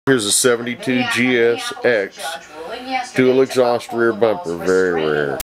Here's a 72 GSX dual exhaust rear bumper, very rare.